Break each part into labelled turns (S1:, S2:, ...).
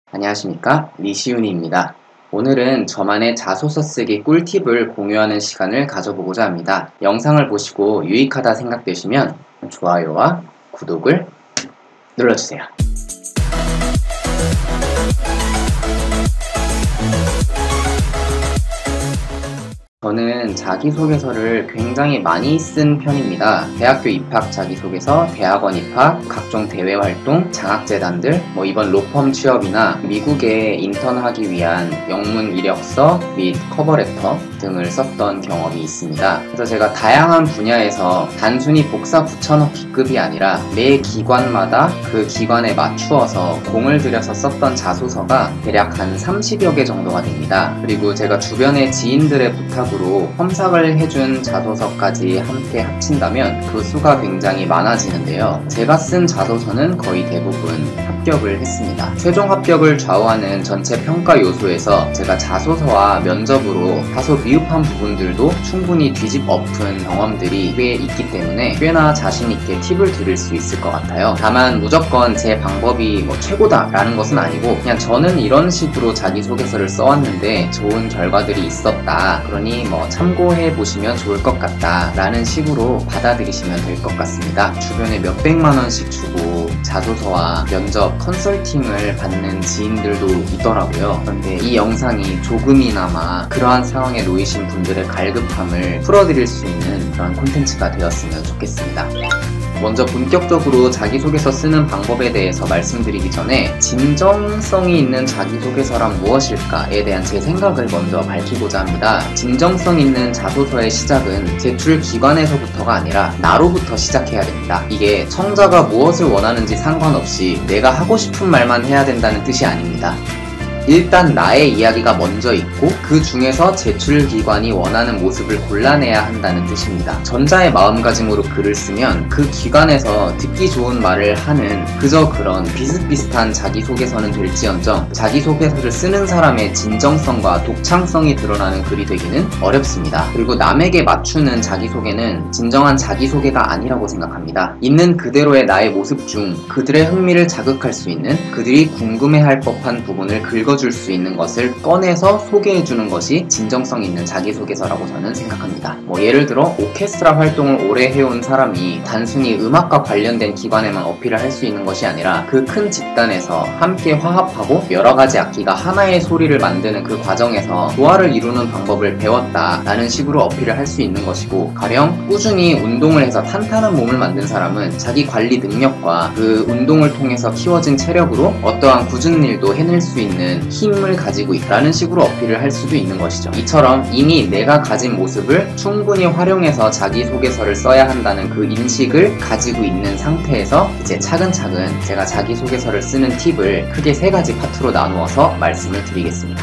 S1: 안녕하십니까, 리시윤입니다. 오늘은 저만의 자소서 쓰기 꿀팁을 공유하는 시간을 가져보고자 합니다. 영상을 보시고 유익하다 생각되시면 좋아요와 구독을 눌러주세요. 저는 자기소개서를 굉장히 많이 쓴 편입니다. 대학교 입학 자기소개서, 대학원 입학, 각종 대외 활동, 장학재단들, 이번 로펌 취업이나 미국에 인턴하기 위한 영문 이력서 및 커버레터 등을 썼던 경험이 있습니다. 그래서 제가 다양한 분야에서 단순히 복사 붙여넣기급이 아니라 매 기관마다 그 기관에 맞추어서 공을 들여서 썼던 자소서가 대략 한 30여 개 정도가 됩니다. 그리고 제가 주변의 지인들의 부탁으로 첨삭을 해준 자소서까지 함께 합친다면 그 수가 굉장히 많아지는데요. 제가 쓴 자소서는 거의 대부분 합격을 했습니다. 최종 합격을 좌우하는 전체 평가 요소에서 제가 자소서와 면접으로 다소 미흡한 부분들도 충분히 뒤집 엎은 경험들이 꽤 있기 때문에 꽤나 자신있게 팁을 드릴 수 있을 것 같아요. 다만 무조건 제 방법이 최고다라는 것은 아니고 그냥 저는 이런 식으로 자기소개서를 써왔는데 좋은 결과들이 있었다. 그러니 참고해 보시면 좋을 것 같다 라는 식으로 받아들이시면 될 것 같습니다. 주변에 몇백만 원씩 주고 자소서와 면접 컨설팅을 받는 지인들도 있더라고요. 그런데 이 영상이 조금이나마 그러한 상황에 놓이신 분들의 갈급함을 풀어드릴 수 있는 그런 콘텐츠가 되었으면 좋겠습니다. 먼저 본격적으로 자기소개서 쓰는 방법에 대해서 말씀드리기 전에 진정성이 있는 자기소개서란 무엇일까에 대한 제 생각을 먼저 밝히고자 합니다. 진정성 있는 자소서의 시작은 제출 기관에서부터가 아니라 나로부터 시작해야 됩니다. 이게 청자가 무엇을 원하는지 상관없이 내가 하고 싶은 말만 해야 된다는 뜻이 아닙니다. 일단 나의 이야기가 먼저 있고 그 중에서 제출기관이 원하는 모습을 골라내야 한다는 뜻입니다. 전자의 마음가짐으로 글을 쓰면 그 기관에서 듣기 좋은 말을 하는 그저 그런 비슷비슷한 자기소개서는 될지언정 자기소개서를 쓰는 사람의 진정성과 독창성이 드러나는 글이 되기는 어렵습니다. 그리고 남에게 맞추는 자기소개는 진정한 자기소개가 아니라고 생각합니다. 있는 그대로의 나의 모습 중 그들의 흥미를 자극할 수 있는, 그들이 궁금해할 법한 부분을 긁어줄 수 있는 것을 꺼내서 소개해주는 것이 진정성 있는 자기소개서라고 저는 생각합니다. 예를 들어 오케스트라 활동을 오래 해온 사람이 단순히 음악과 관련된 기관에만 어필을 할 수 있는 것이 아니라 그 큰 집단에서 함께 화합하고 여러가지 악기가 하나의 소리를 만드는 그 과정에서 조화를 이루는 방법을 배웠다라는 식으로 어필을 할 수 있는 것이고, 가령 꾸준히 운동을 해서 탄탄한 몸을 만든 사람은 자기 관리 능력과 그 운동을 통해서 키워진 체력으로 어떠한 굳은 일도 해낼 수 있는 힘을 가지고 있다는 식으로 어필을 할 수도 있는 것이죠. 이처럼 이미 내가 가진 모습을 충분히 활용해서 자기소개서를 써야 한다는 그 인식을 가지고 있는 상태에서 이제 차근차근 제가 자기소개서를 쓰는 팁을 크게 3가지 파트로 나누어서 말씀을 드리겠습니다.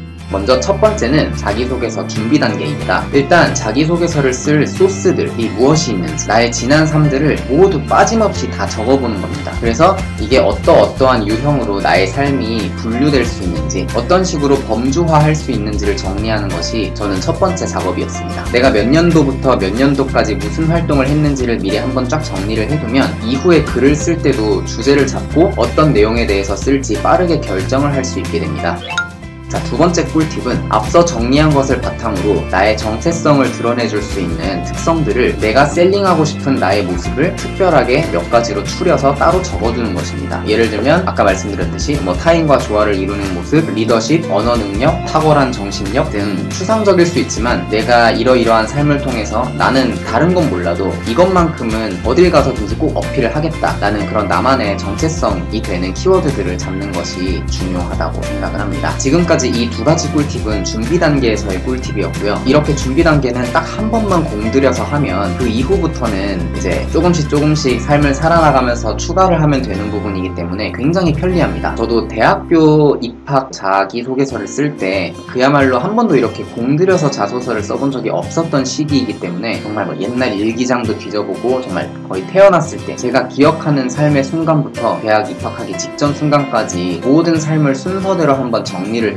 S1: 먼저 첫 번째는 자기소개서 준비 단계입니다. 일단 자기소개서를 쓸 소스들이 무엇이 있는지, 나의 지난 삶들을 모두 빠짐없이 다 적어보는 겁니다. 그래서 이게 어떠한 유형으로 나의 삶이 분류될 수 있는지, 어떤 식으로 범주화할 수 있는지를 정리하는 것이 저는 첫 번째 작업이었습니다. 내가 몇 년도부터 몇 년도까지 무슨 활동을 했는지를 미리 한번 쫙 정리를 해두면 이후에 글을 쓸 때도 주제를 잡고 어떤 내용에 대해서 쓸지 빠르게 결정을 할 수 있게 됩니다. 자, 두 번째 꿀팁은 앞서 정리한 것을 바탕으로 나의 정체성을 드러내줄 수 있는 특성들을, 내가 셀링하고 싶은 나의 모습을 특별하게 몇 가지로 추려서 따로 적어두는 것입니다. 예를 들면 아까 말씀드렸듯이 타인과 조화를 이루는 모습, 리더십, 언어 능력, 탁월한 정신력 등 추상적일 수 있지만 내가 이러이러한 삶을 통해서 나는 다른 건 몰라도 이것만큼은 어딜 가서든지 꼭 어필을 하겠다 라는 그런 나만의 정체성이 되는 키워드들을 잡는 것이 중요하다고 생각을 합니다. 지금까지 이 2가지 꿀팁은 준비 단계에서의 꿀팁이었고요. 이렇게 준비 단계는 딱 한 번만 공들여서 하면 그 이후부터는 이제 조금씩 삶을 살아나가면서 추가를 하면 되는 부분이기 때문에 굉장히 편리합니다. 저도 대학교 입학 자기소개서를 쓸 때 그야말로 한 번도 이렇게 공들여서 자소서를 써본 적이 없었던 시기이기 때문에 정말 옛날 일기장도 뒤져보고 정말 거의 태어났을 때 제가 기억하는 삶의 순간부터 대학 입학하기 직전 순간까지 모든 삶을 순서대로 한번 정리를 해보고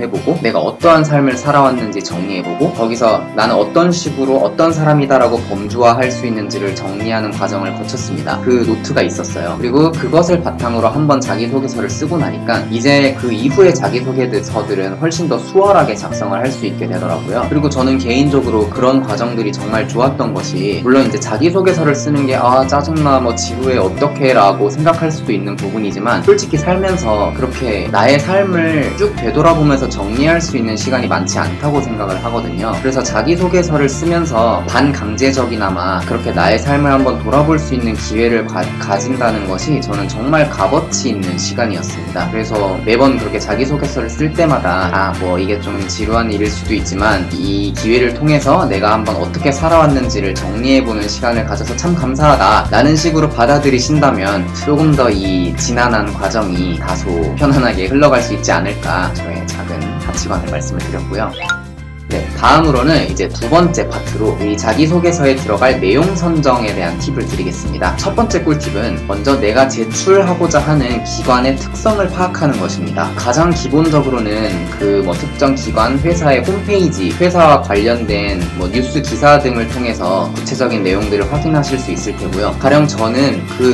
S1: 정리해보고 내가 어떠한 삶을 살아왔는지 정리해보고 거기서 나는 어떤 식으로 어떤 사람이다라고 범주화할 수 있는지를 정리하는 과정을 거쳤습니다. 그 노트가 있었어요. 그리고 그것을 바탕으로 한번 자기소개서를 쓰고 나니까 이제 그 이후의 자기소개서들은 훨씬 더 수월하게 작성을 할 수 있게 되더라고요. 그리고 저는 개인적으로 그런 과정들이 정말 좋았던 것이, 물론 이제 자기소개서를 쓰는 게 짜증나 뭐 지루해 어떡해 라고 생각할 수도 있는 부분이지만, 솔직히 살면서 그렇게 나의 삶을 쭉 되돌아보면서 정리할 수 있는 시간이 많지 않다고 생각을 하거든요. 그래서 자기소개서를 쓰면서 반강제적이나마 그렇게 나의 삶을 한번 돌아볼 수 있는 기회를 가진다는 것이 저는 정말 값어치 있는 시간이었습니다. 그래서 매번 그렇게 자기소개서를 쓸 때마다 뭐 이게 좀 지루한 일일 수도 있지만 이 기회를 통해서 내가 한번 어떻게 살아왔는지를 정리해보는 시간을 가져서 참 감사하다 라는 식으로 받아들이신다면 조금 더 이 지난한 과정이 다소 편안하게 흘러갈 수 있지 않을까, 저의 작은 가치관을 말씀을 드렸고요. 네, 다음으로는 이제 두 번째 파트로 이 자기소개서에 들어갈 내용 선정에 대한 팁을 드리겠습니다. 첫 번째 꿀팁은 먼저 내가 제출하고자 하는 기관의 특성을 파악하는 것입니다. 가장 기본적으로는 그 특정 기관, 회사의 홈페이지, 회사와 관련된 뉴스 기사 등을 통해서 구체적인 내용들을 확인하실 수 있을 테고요. 가령 저는 그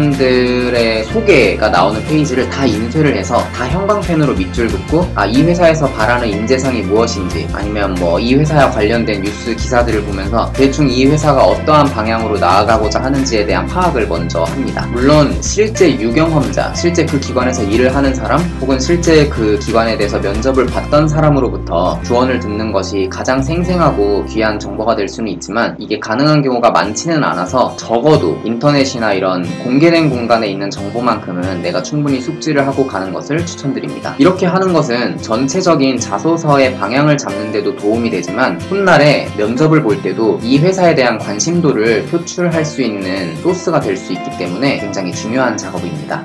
S1: 기관들의 소개가 나오는 페이지를 다 인쇄를 해서 다 형광펜으로 밑줄 긋고 이 회사에서 바라는 인재상이 무엇인지, 아니면 이 회사와 관련된 뉴스 기사들을 보면서 대충 이 회사가 어떠한 방향으로 나아가고자 하는지에 대한 파악을 먼저 합니다. 물론 실제 유경험자, 실제 그 기관에서 일을 하는 사람, 혹은 실제 그 기관에 대해서 면접을 봤던 사람으로부터 조언을 듣는 것이 가장 생생하고 귀한 정보가 될 수는 있지만, 이게 가능한 경우가 많지는 않아서 적어도 인터넷이나 이런 공개된 공간에 있는 정보만큼은 내가 충분히 숙지를 하고 가는 것을 추천드립니다. 이렇게 하는 것은 전체적인 자소서의 방향을 잡는 데도 도움이 되지만, 훗날에 면접을 볼 때도 이 회사에 대한 관심도를 표출할 수 있는 소스가 될 수 있기 때문에 굉장히 중요한 작업입니다.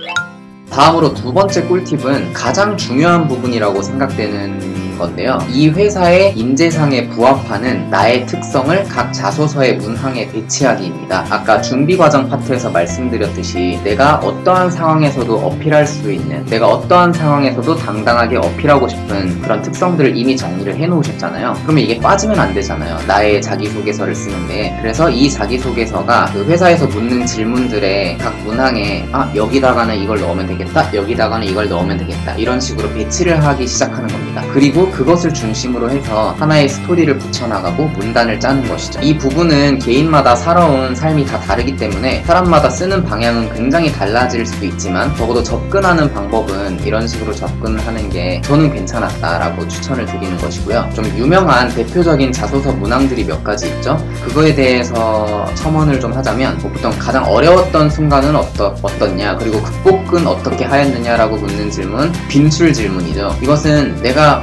S1: 다음으로 두 번째 꿀팁은 가장 중요한 부분이라고 생각되는 건데요. 이 회사의 인재상에 부합하는 나의 특성을 각 자소서의 문항에 배치하기입니다. 아까 준비과정 파트에서 말씀드렸듯이 내가 어떠한 상황에서도 어필할 수 있는, 내가 어떠한 상황에서도 당당하게 어필하고 싶은 그런 특성들을 이미 정리를 해놓으셨잖아요. 그러면 이게 빠지면 안 되잖아요. 나의 자기소개서를 쓰는데. 그래서 이 자기소개서가 그 회사에서 묻는 질문들의 각 문항에 여기다가는 이걸 넣으면 되겠다, 여기다가는 이걸 넣으면 되겠다, 이런 식으로 배치를 하기 시작하는 겁니다. 그리고 그것을 중심으로 해서 하나의 스토리를 붙여나가고 문단을 짜는 것이죠. 이 부분은 개인마다 살아온 삶이 다 다르기 때문에 사람마다 쓰는 방향은 굉장히 달라질 수도 있지만, 적어도 접근하는 방법은 이런 식으로 접근하는 게 저는 괜찮았다라고 추천을 드리는 것이고요. 좀 유명한 대표적인 자소서 문항들이 몇 가지 있죠. 그거에 대해서 첨언을 좀 하자면, 보통 가장 어려웠던 순간은 어떻냐, 그리고 극복은 어떻게 하였느냐라고 묻는 질문, 빈술 질문이죠. 이것은 내가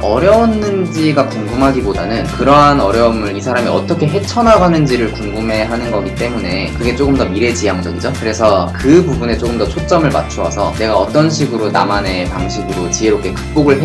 S1: 어려웠는지가 궁금하기보다는 그러한 어려움을 이 사람이 어떻게 헤쳐나가는지를 궁금해하는 거기 때문에 그게 조금 더 미래지향적이죠. 그래서 그 부분에 조금 더 초점을 맞추어서 내가 어떤 식으로 나만의 방식으로 지혜롭게 극복을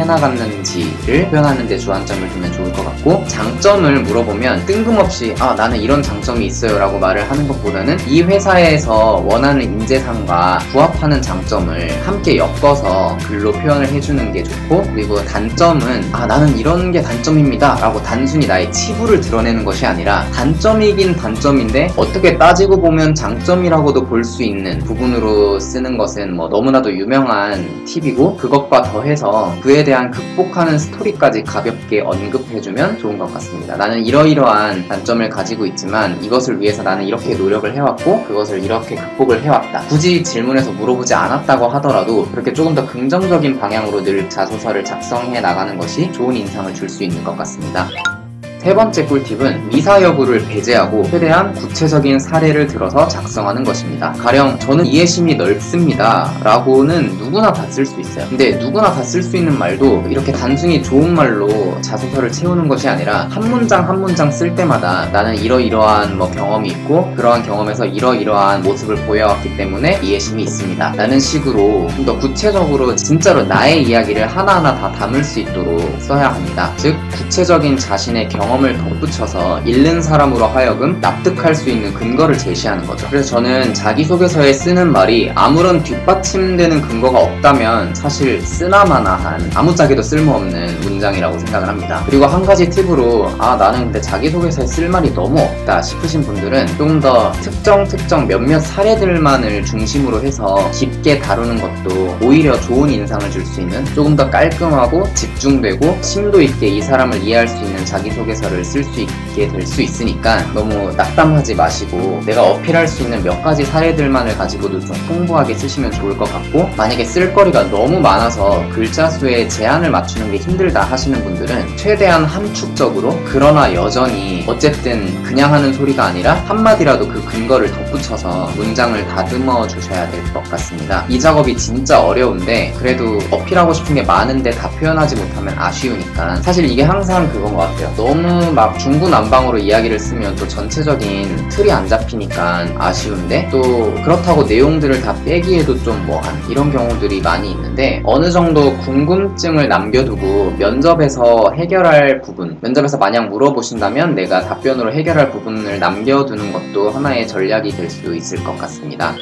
S1: 해나갔는지를 표현하는 데 주안점을 두면 좋을 것 같고, 장점을 물어보면 뜬금없이 나는 이런 장점이 있어요 라고 말을 하는 것보다는 이 회사에서 원하는 인재상과 부합하는 장점을 함께 엮어서 글로 표현을 해주는 게 좋고, 그리고 단점은 나는 이런 게 단점입니다 라고 단순히 나의 치부를 드러내는 것이 아니라, 단점이긴 단점인데 어떻게 따지고 보면 장점이라고도 볼 수 있는 부분으로 쓰는 것은 너무나도 유명한 팁이고, 그것과 더해서 그에 대한 극복하는 스토리까지 가볍게 언급해주면 좋은 것 같습니다. 나는 이러이러한 단점을 가지고 있지만 이것을 위해서 나는 이렇게 노력을 해왔고 그것을 이렇게 극복을 해왔다. 굳이 질문에서 물어보지 않았다고 하더라도 그렇게 조금 더 긍정적인 방향으로 늘 자소서를 작성해 나가는 것이 좋은 인상을 줄 수 있는 것 같습니다. 세 번째 꿀팁은 미사 여부를 배제하고 최대한 구체적인 사례를 들어서 작성하는 것입니다. 가령 저는 이해심이 넓습니다 라고는 누구나 다 쓸 수 있어요. 근데 누구나 다 쓸 수 있는 말도 이렇게 단순히 좋은 말로 자소서를 채우는 것이 아니라 한 문장 한 문장 쓸 때마다 나는 이러이러한 경험이 있고 그러한 경험에서 이러이러한 모습을 보여왔기 때문에 이해심이 있습니다 라는 식으로 좀 더 구체적으로 진짜로 나의 이야기를 하나하나 다 담을 수 있도록 써야 합니다. 즉 구체적인 자신의 경험 경험을 덧붙여서 읽는 사람으로 하여금 납득할 수 있는 근거를 제시하는 거죠. 그래서 저는 자기소개서에 쓰는 말이 아무런 뒷받침되는 근거가 없다면 사실 쓰나마나한 아무짝에도 쓸모없는 문장이라고 생각을 합니다. 그리고 한 가지 팁으로 나는 근데 자기소개서에 쓸 말이 너무 없다 싶으신 분들은 조금 더 특정 몇몇 사례들만을 중심으로 해서 깊게 다루는 것도 오히려 좋은 인상을 줄 수 있는, 조금 더 깔끔하고 집중되고 심도 있게 이 사람을 이해할 수 있는 자기소개서를 쓸 수 있게 될 수 있으니까 너무 낙담하지 마시고 내가 어필할 수 있는 몇 가지 사례들만을 가지고도 좀 풍부하게 쓰시면 좋을 것 같고, 만약에 쓸거리가 너무 많아서 글자 수에 제한을 맞추는 게 힘들다 하시는 분들은 최대한 함축적으로, 그러나 여전히 어쨌든 그냥 하는 소리가 아니라 한마디라도 그 근거를 덧붙여서 문장을 다듬어 주셔야 될 것 같습니다. 이 작업이 진짜 어려운데 그래도 어필하고 싶은 게 많은데 다 표현하지 못하면 아쉬우니까, 사실 이게 항상 그건 것 같아요. 너무 막 중구난방으로 이야기를 쓰면 또 전체적인 틀이 안 잡히니까 아쉬운데, 또 그렇다고 내용들을 다 빼기에도 좀 뭐한 이런 경우들이 많이 있는데, 어느 정도 궁금증을 남겨두고 면접에서 해결할 부분, 면접에서 만약 물어보신다면 내가 답변으로 해결할 부분을 남겨두는 것도 하나의 전략이 될 수 있을 것 같습니다.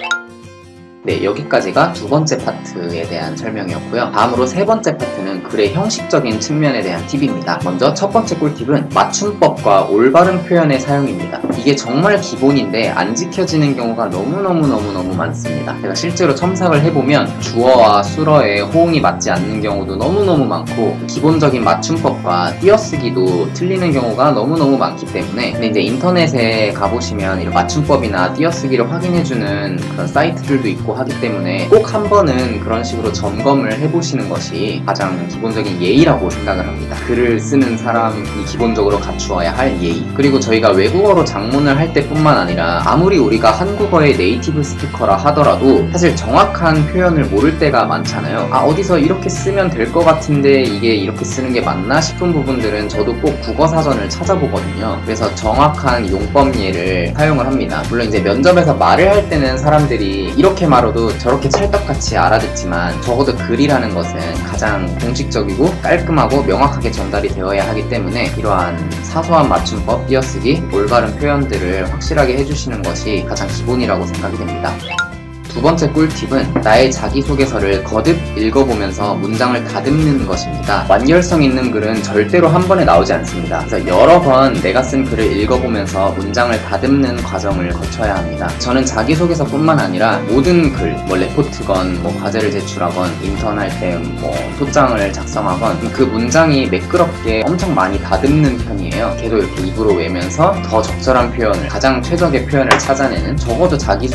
S1: 네, 여기까지가 두 번째 파트에 대한 설명이었고요. 다음으로 세 번째 파트는 글의 형식적인 측면에 대한 팁입니다. 먼저 첫 번째 꿀팁은 맞춤법과 올바른 표현의 사용입니다. 이게 정말 기본인데 안 지켜지는 경우가 너무너무 많습니다. 제가 실제로 첨삭을 해보면 주어와 수어의 호응이 맞지 않는 경우도 너무너무 많고, 기본적인 맞춤법과 띄어쓰기도 틀리는 경우가 너무너무 많기 때문에, 근데 이제 인터넷에 가보시면 이런 맞춤법이나 띄어쓰기를 확인해주는 그런 사이트들도 있고 하기 때문에 꼭 한 번은 그런 식으로 점검을 해보시는 것이 가장 기본적인 예의라고 생각을 합니다. 글을 쓰는 사람이 기본적으로 갖추어야 할 예의. 그리고 저희가 외국어로 작문을 할 때뿐만 아니라 아무리 우리가 한국어의 네이티브 스피커라 하더라도 사실 정확한 표현을 모를 때가 많잖아요. 어디서 이렇게 쓰면 될 것 같은데 이게 이렇게 쓰는 게 맞나 싶은 부분들은 저도 꼭 국어사전을 찾아보거든요. 그래서 정확한 용법예를 사용을 합니다. 물론 이제 면접에서 말을 할 때는 사람들이 이렇게 말해도 저렇게 찰떡같이 알아듣지만, 적어도 글이라는 것은 가장 공식적이고 깔끔하고 명확하게 전달이 되어야 하기 때문에 이러한 사소한 맞춤법, 띄어쓰기, 올바른 표현들을 확실하게 해주시는 것이 가장 기본이라고 생각이 됩니다. 두 번째 꿀팁은 나의 자기소개서를 거듭 읽어보면서 문장을 다듬는 것입니다. 완결성 있는 글은 절대로 한 번에 나오지 않습니다. 그래서 여러 번 내가 쓴 글을 읽어보면서 문장을 다듬는 과정을 거쳐야 합니다. 저는 자기소개서뿐만 아니라 모든 글, 레포트건, 과제를 제출하건, 인턴할 때 소장을 작성하건 그 문장이 매끄럽게 엄청 많이 다듬는 편이에요. 계속 이렇게 입으로 외면서 더 적절한 표현을, 가장 최적의 표현을 찾아내는, 적어도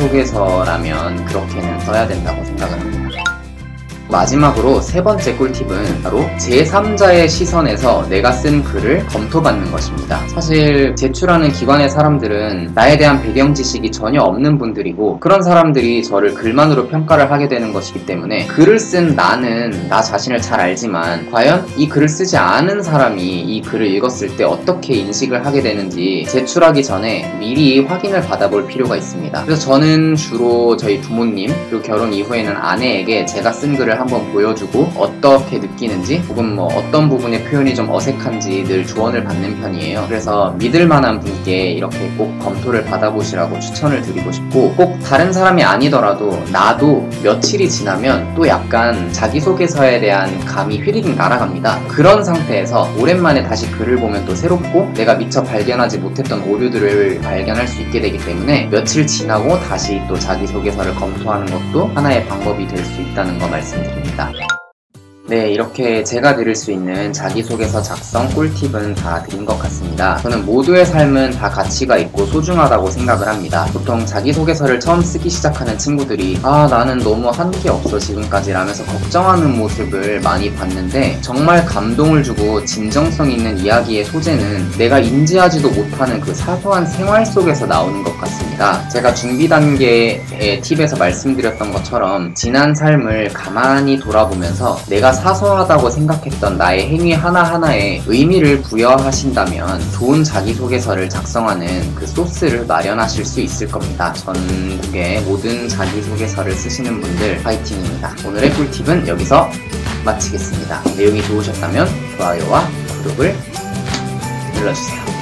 S1: 자기소개서라면 그렇게는 써야 된다고 생각을 합니다. 마지막으로 세 번째 꿀팁은 바로 제3자의 시선에서 내가 쓴 글을 검토받는 것입니다. 사실 제출하는 기관의 사람들은 나에 대한 배경 지식이 전혀 없는 분들이고, 그런 사람들이 저를 글만으로 평가를 하게 되는 것이기 때문에 글을 쓴 나는 나 자신을 잘 알지만 과연 이 글을 쓰지 않은 사람이 이 글을 읽었을 때 어떻게 인식을 하게 되는지 제출하기 전에 미리 확인을 받아볼 필요가 있습니다. 그래서 저는 주로 저희 부모님, 그리고 결혼 이후에는 아내에게 제가 쓴 글을 한번 보여주고 어떻게 느끼는지, 혹은 어떤 부분의 표현이 좀 어색한지 늘 조언을 받는 편이에요. 그래서 믿을 만한 분께 이렇게 꼭 검토를 받아보시라고 추천을 드리고 싶고, 꼭 다른 사람이 아니더라도 나도 며칠이 지나면 또 약간 자기소개서에 대한 감이 휘리릭 날아갑니다. 그런 상태에서 오랜만에 다시 글을 보면 또 새롭고 내가 미처 발견하지 못했던 오류들을 발견할 수 있게 되기 때문에 며칠 지나고 다시 또 자기소개서를 검토하는 것도 하나의 방법이 될 수 있다는 거 말씀드립니다. 네, 이렇게 제가 드릴 수 있는 자기소개서 작성 꿀팁은 다 드린 것 같습니다. 저는 모두의 삶은 다 가치가 있고 소중하다고 생각을 합니다. 보통 자기소개서를 처음 쓰기 시작하는 친구들이 나는 너무 한 게 없어 지금까지 라면서 걱정하는 모습을 많이 봤는데, 정말 감동을 주고 진정성 있는 이야기의 소재는 내가 인지하지도 못하는 그 사소한 생활 속에서 나오는 것 같습니다. 제가 준비 단계의 팁에서 말씀드렸던 것처럼 지난 삶을 가만히 돌아보면서 내가 사소하다고 생각했던 나의 행위 하나하나에 의미를 부여하신다면 좋은 자기소개서를 작성하는 그 소스를 마련하실 수 있을 겁니다. 전국의 모든 자기소개서를 쓰시는 분들 파이팅입니다. 오늘의 꿀팁은 여기서 마치겠습니다. 내용이 좋으셨다면 좋아요와 구독을 눌러주세요.